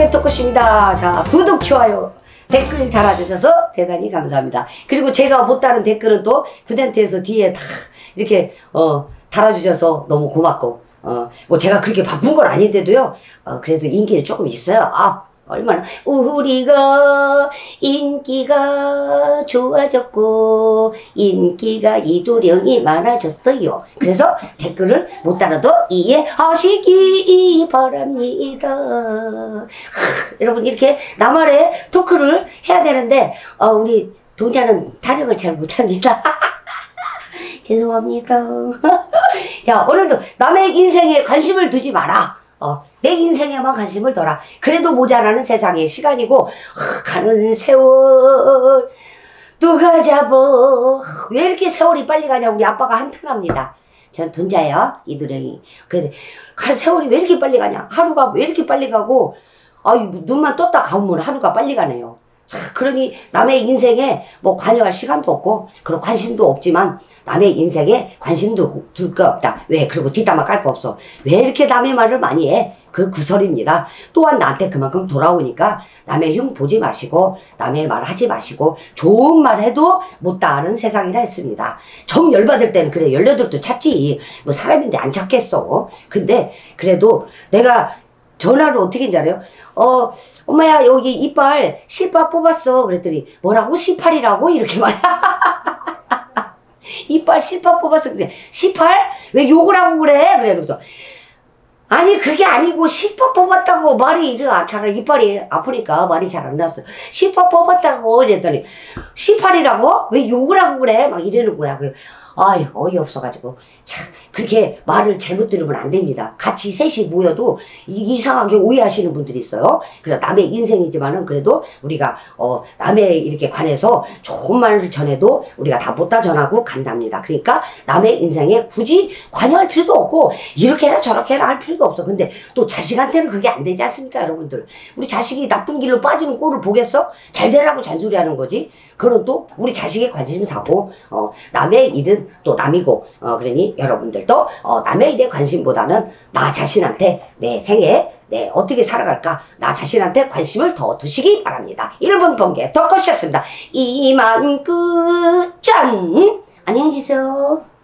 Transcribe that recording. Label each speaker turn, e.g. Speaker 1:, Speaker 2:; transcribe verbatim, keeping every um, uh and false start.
Speaker 1: 인생의 토크쇼입니다. 자, 구독, 좋아요, 댓글 달아주셔서 대단히 감사합니다. 그리고 제가 못 다른 댓글은 또 구텐트에서 뒤에 다 이렇게 어 달아주셔서 너무 고맙고, 어 뭐 제가 그렇게 바쁜 건 아닌데도요, 어 그래도 인기는 조금 있어요. 아, 얼마나 우리가 인기가 좋아졌고 인기가 이도령이 많아졌어요. 그래서 댓글을 못 달아도 이해하시기 바랍니다. 하, 여러분, 이렇게 나만의 토크를 해야 되는데 어, 우리 동자는 타령을 잘 못합니다. 죄송합니다. 야, 오늘도 남의 인생에 관심을 두지 마라. 어, 내 인생에만 관심을 둬라. 그래도 모자라는 세상의 시간이고, 아, 가는 세월 누가 잡어. 왜 이렇게 세월이 빨리 가냐. 우리 아빠가 한탄합니다. 전 돈자야, 이도령이. 근데 세월이 왜 이렇게 빨리 가냐. 하루가 왜 이렇게 빨리 가고, 아, 눈만 떴다 가면 하루가 빨리 가네요. 자, 그러니 남의 인생에 뭐 관여할 시간도 없고 그리고 관심도 없지만 남의 인생에 관심도 줄 거 없다. 왜? 그리고 뒷담화 깔 거 없어. 왜 이렇게 남의 말을 많이 해? 그 구설입니다. 또한 나한테 그만큼 돌아오니까 남의 흉 보지 마시고 남의 말 하지 마시고 좋은 말 해도 못 따르는 세상이라 했습니다. 정 열받을 때는 그래, 열여덟도 찾지. 뭐 사람인데 안 찾겠어. 근데 그래도 내가 전화를 어떻게 인지 알아요? 어, 엄마야, 여기 이빨 십팔 뽑았어. 그랬더니 뭐라고? 십팔이라고? 이렇게 말해. 이빨 십팔 뽑았어. 근데 십팔? 왜 욕을 하고 그래? 그래. 그래서 아니, 그게 아니고 십팔 뽑았다고 말이 이래. 잘 이빨이 아프니까 말이 잘 안 나왔어. 십팔 뽑았다고 이랬더니 십팔이라고? 왜 욕을 하고 그래? 막 이러는 거야. 아유, 어이없어가지고. 참, 그렇게 말을 잘못 들으면 안 됩니다. 같이 셋이 모여도 이상하게 오해하시는 분들이 있어요. 그래서 남의 인생이지만은 그래도 우리가, 어, 남의 이렇게 관해서 좋은 말을 전해도 우리가 다 못다 전하고 간답니다. 그러니까 남의 인생에 굳이 관여할 필요도 없고, 이렇게 해라 저렇게 해라 할 필요도 없어. 근데 또 자식한테는 그게 안 되지 않습니까, 여러분들? 우리 자식이 나쁜 길로 빠지는 꼴을 보겠어? 잘 되라고 잔소리 하는 거지? 그건 또 우리 자식의 관심사고, 어, 남의 일은 또 남이고, 어, 그러니 여러분들도 어, 남의 일에 관심보다는 나 자신한테 내 생에 내 어떻게 살아갈까, 나 자신한테 관심을 더 두시기 바랍니다. 일 분 번개 토크쇼였습니다. 이만 끝. 짠. 안녕히 계세요.